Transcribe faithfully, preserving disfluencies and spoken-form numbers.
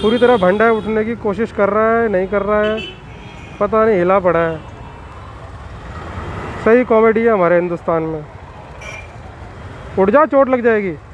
पूरी तरह भंडा है, उठने की कोशिश कर रहा है, नहीं कर रहा है, पता नहीं, हिला पड़ा है। सही कॉमेडी है हमारे हिंदुस्तान में। उठ जा, चोट लग जाएगी।